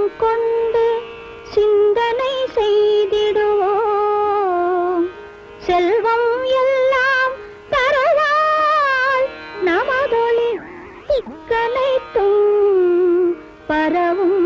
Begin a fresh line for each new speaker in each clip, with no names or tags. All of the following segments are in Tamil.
கொண்டு சிந்தனை செய்திடுவோம். செல்வம் எல்லாம் தருவாள் நமதொளி திக்கனைத்தும் பரவும்.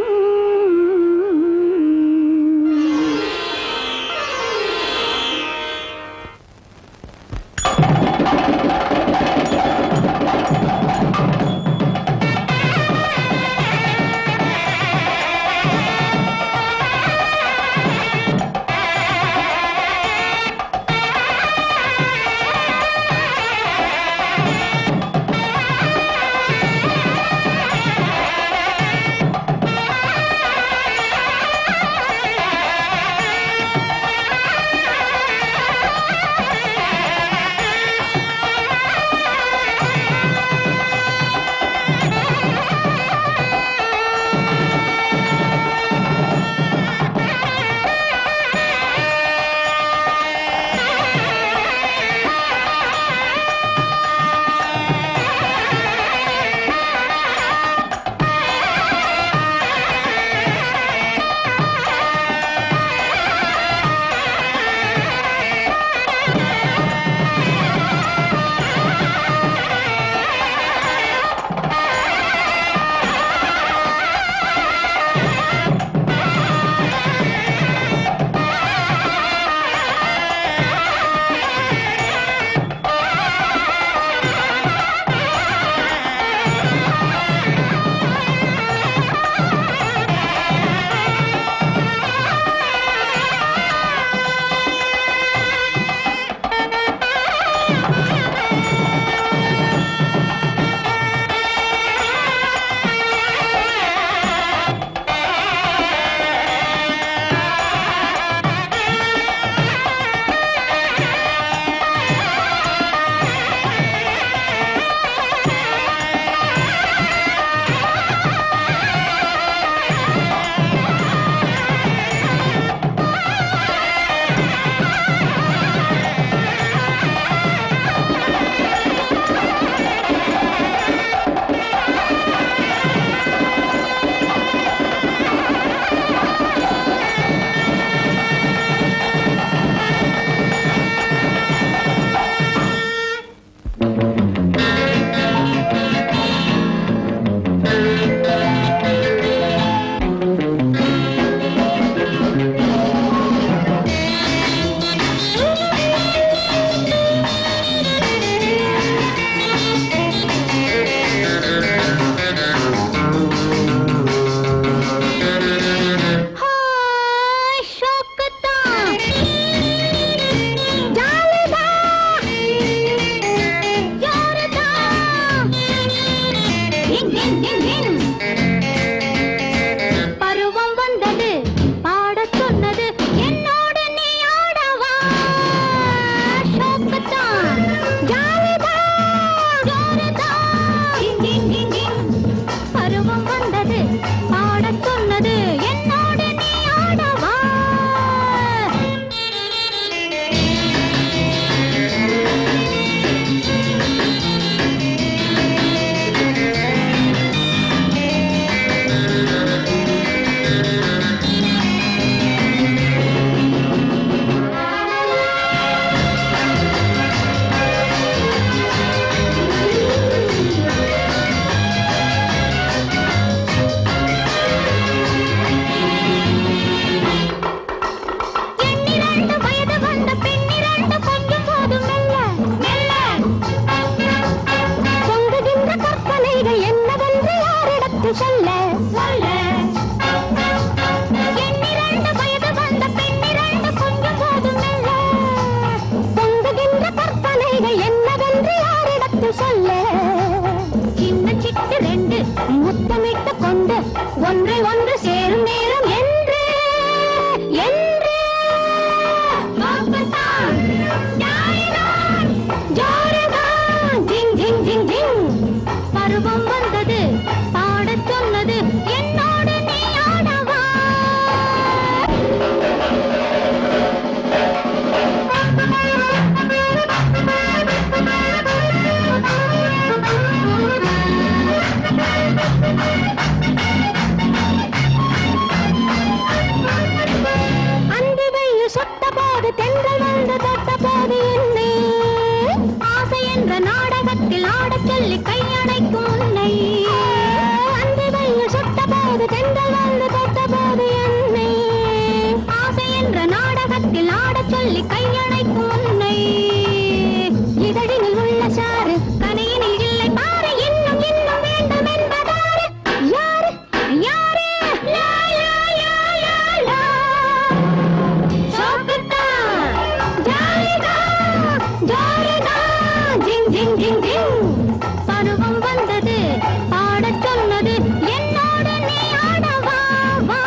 சொல்லி கையணைக்கும் உன்னை இதழினில் உள்ள சாறு கனையினில் இல்லை பாரு இன்னும் இன்னும் வேண்டும் என்பதாரு யாரு யாரு லா லா லா லா லா சோக்குத்தா ஜாலிதா ஜோருதா ஜிங் ஜிங் ஜிங் ஜிங் பருவம் வந்தது ஆடச் சொன்னது என்னோடு நீ ஆடவா வா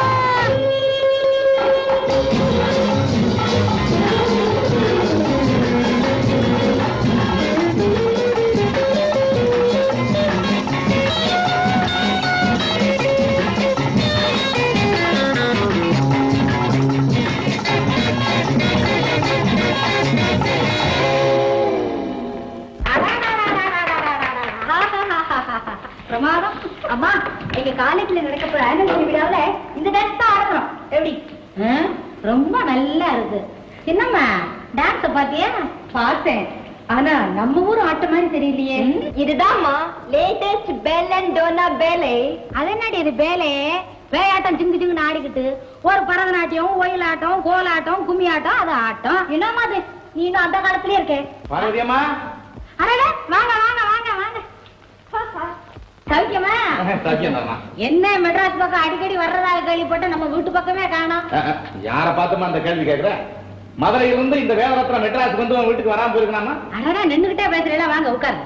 பிரமாதம். அம்மா எங்க காலேஜ்ல நடக்க ஆனுவல் விழாவுல இந்த டான்ஸ் தான் ஆடுறோம். எப்படி ரொம்ப நல்லா இருக்கு. சின்னம்மா டான்ஸ் பாத்தியா? பார்த்தேன். ஆனா நம்ம ஊர் ஆட்ட மாதிரி தெரியலையே. இதுதான்மா லேட்டஸ்ட் பெல்லண்டோனா பேலே. அது என்னடி இது பேலே? பேயாட்டம் ஜிங்கு ஜிங்குன்னு ஆடிக்கிட்டு ஒரு பரதநாட்டியம் ஒயிலாட்டம் கோலாட்டம் கும்மி ஆட்டம் அது ஆட்டம். என்னமா அது நீ இன்னும் அந்த காலத்திலே இருக்க.
பார்வதியம்மா
அடடே வாங்க வாங்க வாங்க வாங்க. சௌக்கியமா? என்ன மெட்ராஸ் பக்கம் அடிக்கடி வர்றதாக கேள்விப்பட்ட நம்ம வீட்டு பக்கமே காணோம்.
யார பாத்துமா அந்த கேள்வி கேக்குற? மதுரை இருந்து இந்த வேலரத்னம் மெட்ராஸ் வந்து உங்க வீட்டுக்கு வராம போயிருக்கலாமா?
அடடா நின்னுகிட்டே பேசுறீங்களா? வாங்க உட்காரு.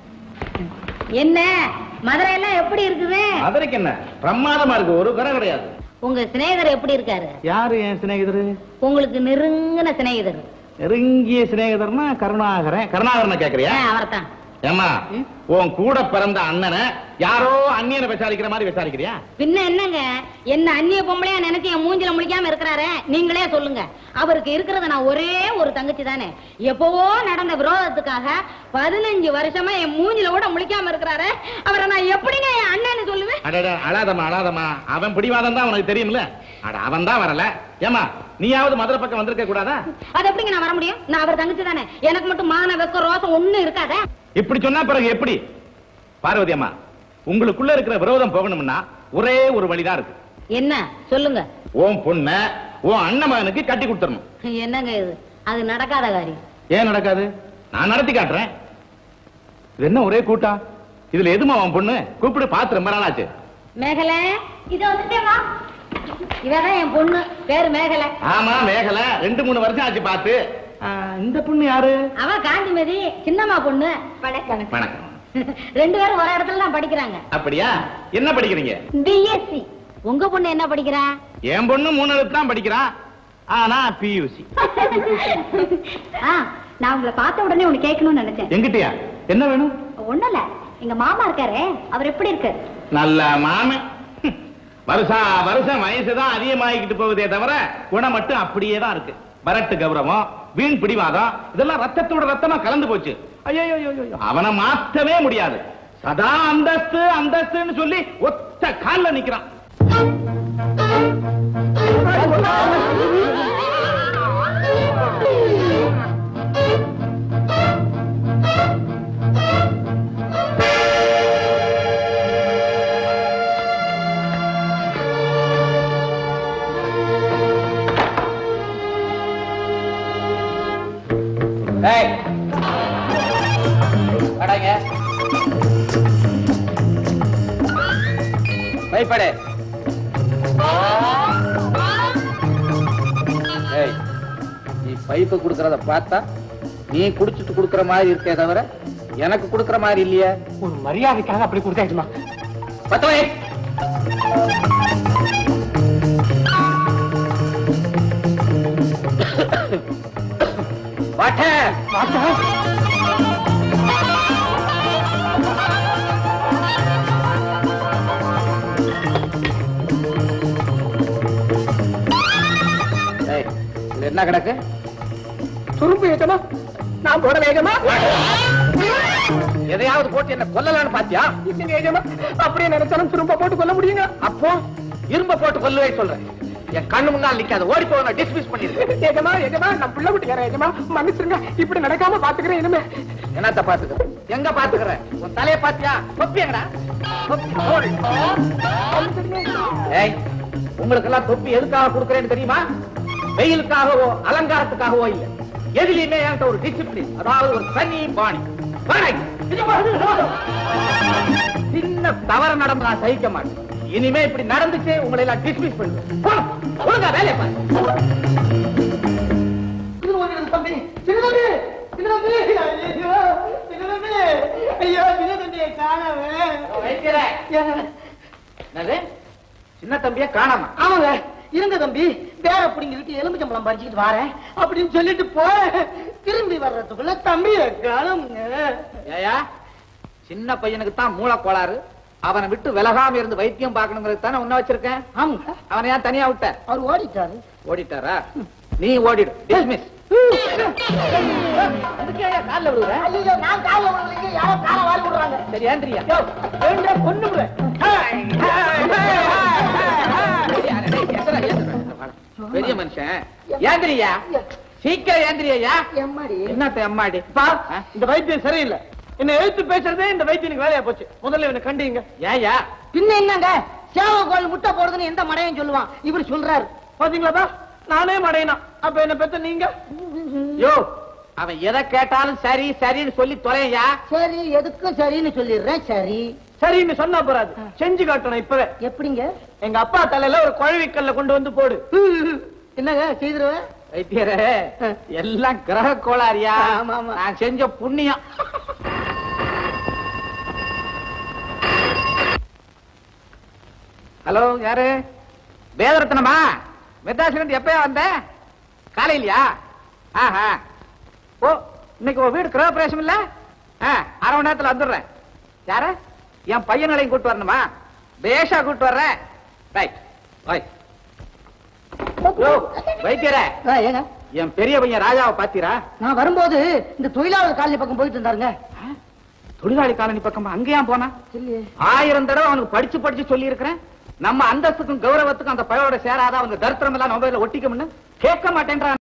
என்ன மதுரை எல்லாம் எப்படி இருக்குது?
மதுரைக்கு என்ன பிரமாதமா இருக்கு, ஒரு குறை கிடையாது.
உங்க சிநேகிதர் எப்படி இருக்காரு?
யாரு என் சிநேகிதரு?
உங்களுக்கு நெருங்கின சிநேகிதர்.
நெருங்கிய சிநேகிதர்னா கருணாகரன். கருணாகரனை கேக்குறியா?
அவர்தான்.
ஏமா உன் கூட பிறந்த அண்ணனை யாரோ அந்நியனை விசாரிக்கிற மாதிரி விசாரிக்கிறியா?
பின்ன என்னங்க, என்ன அந்நிய பொம்பளையா நினைச்சு என் மூஞ்சில முழிக்காம இருக்கிறாரு. நீங்களே சொல்லுங்க. அவருக்கு இருக்கிறது நான் ஒரே ஒரு தங்கச்சி தானே. எப்பவோ நடந்த விரோதத்துக்காக 15 வருஷமா என் மூஞ்சில கூட முழிக்காம இருக்கிறாரு. அவரை நான் எப்படிங்க என் அண்ணன்னு சொல்லுவேன்?
அழாதமா அழாதமா, அவன் பிடிவாதம் தான் உனக்கு தெரியும்ல. அட அவன் தான் வரல. ஏமா நீயாவது மதுரை பக்கம் வந்திருக்க கூடாதா?
அது எப்படிங்க நான் வர முடியும்? நான் அவர் தங்கச்சி தானே. எனக்கு மட்டும் மான வெக்க ரோசம் ஒண்ணு இருக்காதே.
இப்படி சொன்னா பிறகு எப்படி? பார்வதி அம்மா, உங்களுக்குள்ள இருக்கிற விரோதம் போகணும்னா ஒரே ஒரு வழிதான் இருக்கு.
என்ன சொல்லுங்க?
உன் பொண்ண உன் அண்ணன் மகனுக்கு கட்டி கொடுத்துடணும்.
என்னங்க இது? அது நடக்காத காரியம்.
ஏன் நடக்காது? நான் நடத்தி காட்டுறேன். இது என்ன ஒரே கூட்டா? இதுல எதுமா உன் பொண்ணு? கூப்பிடு, பார்த்து ரொம்ப நாளாச்சு.
மேகலை, இது வந்துட்டேமா. இவதான் என் பொண்ணு, பேரு மேகலை.
ஆமா மேகலை, 2-3 வருஷம் ஆச்சு பார்த்து. இந்த பொண்ணு யாரு?
அவ காந்திமதி, சின்னம்மா பொண்ணு. வணக்கம்.
வணக்கம்.
2 பேரும் ஒரு இடத்துல தான் படிக்கிறாங்க.
அப்படியா? என்ன படிக்கிறீங்க?
பிஎஸ்சி. உங்க பொண்ணு என்ன படிக்கிறா?
என் பொண்ணு 3 தான் படிக்கிறா. ஆனா பியூசி.
நான் உங்களை பார்த்த உடனே ஒண்ணு கேட்கணும்னு நினைச்சேன்.
எங்கிட்டயா? என்ன வேணும்?
ஒண்ணும் இல்ல, எங்க மாமா இருக்காரு, அவர் எப்படி இருக்கு?
நல்ல மாமன். வருஷம் வயசுதான் அதிகமாகிக்கிட்டு போகுதே தவிர குணம் மட்டும் அப்படியே தான் இருக்கு. வரட்டு கௌரவம், வீண் பிடிவாதம், இதெல்லாம் ரத்தத்தோட ரத்தமா கலந்து போச்சு. ஐயோ அவனை மாற்றவே முடியாது. சதா அந்தஸ்து அந்தஸ்துன்னு சொல்லி ஒத்த கால்ல நிக்கிறான். பயப்படே. நீ பைப்பு குடுக்கறத பார்த்தா நீ குடிச்சிட்டு குடுக்கற மாதிரி இருக்கே தவிர எனக்கு குடுக்கற மாதிரி இல்லையா? ஒரு மரியாதைக்காக அப்படி கொடுத்தாச்சுமா. பத்தவே என்ன கிடக்கு? சுரும்பு ஏகமா, நான் போட வேகமா. எதையாவது போட்டு என்ன கொல்லலான்னு பாத்தியா? ஏகமா அப்படியே நினைச்சாலும் சுரும்ப போட்டு கொல்ல முடியுங்க. அப்போ இரும்ப போட்டு கொல்லவே சொல்றேன். என் கண்ணு முன்னால் நிக்காத, ஓடி போக நான் டிஸ்மிஸ் பண்ணிருக்கேன். ஏகமா நான் பிள்ளை விட்டுக்கிறேன். ஏகமா மன்னிச்சிருங்க, இப்படி நடக்காம பாத்துக்கிறேன். இனிமே என்னத்த பாத்துக்கிறேன்? எங்க பாத்துக்கிறேன்? உன் தலைய பாத்தியா? தொப்பி எங்கடா? உங்களுக்கு எல்லாம் தொப்பி எதுக்காக கொடுக்கறேன்னு தெரியுமா?
வெயிலுக்காகவோ அலங்காரத்துக்காகவோ இல்ல, எதுலையுமே என்கிட்ட ஒரு டிசிப்ளின், அதாவது ஒரு தனி பாணி. சின்ன தவறு நடந்து நான் சகிக்க மாட்டேன். இனிமே இப்படி நடந்துச்சு உங்களை எல்லாம் டிஸ்மிஸ் பண்ணுவேன். ஒழுங்கா வேலையை பாருங்க. சின்ன தம்பிய காணாம?
ஆமாங்க, இருங்க தம்பி, வேற பிடிங்கிட்டு எலுமிச்சம்பளம் பறிச்சுக்கிட்டு வரேன் அப்படின்னு சொல்லிட்டு திரும்பி வர்றதுக்குள்ள தம்பிய காணுங்க.
ஏயா, சின்ன பையனுக்கு தான் மூளை கோளாறு, அவனை விட்டு விலகாம இருந்து வைத்தியம் பார்க்கணுங்கிறது தானே உன்ன வச்சிருக்கேன்.
ஆமாங்க,
அவனை ஏன் தனியா விட்ட?
அவர் ஓடிட்டாரு.
ஓடிட்டாரா? நீ ஓடிடு. டிஸ்மிஸ். கால்ல விடுற?
ஐயோ, நான் கால்ல விடுறீங்க, யாரோ காலை வாரி விடுறாங்க.
சரி, ஏந்திரியா.
பொண்ணு
பெரிய மனுஷன் ஏந்திரியா, சீக்கிரம் ஏந்திரியா.
எம்மாடி
என்னத்த எம்மாடி?
இந்த வைத்தியம் சரியில்லை. என்ன எழுத்து பேசுறதே இந்த வைத்தியனுக்கு வேலையா போச்சு. முதல்ல இவனை கண்டிங்க.
ஏயா?
பின்ன என்னங்க, சேவகோள் முட்டை போடுறதுன்னு எந்த மடையும் சொல்லுவான், இவர் சொல்றாரு. பாத்தீங்களா, நானே மடையனா. அப்ப என்ன பெத்த நீங்க?
யோ, அவன் எதை கேட்டாலும் சரி சரின்னு சொல்லி தொலையா.
சரி, எதுக்கும் சரின்னு சொல்லிடுறேன். சரி
சரின்னு சொன்னா போறாது, செஞ்சு காட்டணும் இப்பவே.
எப்படிங்க?
எங்க அப்பா தலையில ஒரு குழவிக்கல்ல கொண்டு வந்து போடு.
என்னங்க செய்திருவேன்?
வைத்தியரே, எல்லாம் கிரக கோளாறியா?
ஆமா, ஆமா.
நான் செஞ்ச புண்ணியம். ஹலோ, யாரு? வேதரத்னமா? மெட்ராஸ்ல எப்பயா வந்த? காலையிலயா? ஆஹா. ஓ, இன்னைக்கு ஒரு வீடு கிரகப்பிரவேசம் இல்ல? அரை மணி நேரத்துல வந்துடுறேன். யார? என் பையனையும் கூட்டு வரணுமா? பேஷா கூட்டு வர்றேன். Right, right. வைத்தியரே,
ஏங்க,
என் பெரிய பையன் ராஜாவை பாத்தீரா?
நான் வரும்போது இந்த தொழிலாளர் காலனி பக்கம் போயிட்டு இருந்தாருங்க.
தொழிலாளி காலனி பக்கமா? அங்கேயா போனா? 1000 தடவை அவனுக்கு படிச்சு படிச்சு சொல்லி இருக்கிறேன். நம்ம அந்தஸ்துக்கும் கௌரவத்துக்கும் அந்த பையோட சேராத அவங்க தரித்திரம் எல்லாம் நம்ம ஒட்டிக்கணும்னு கேட்க மாட்டேன்றான்.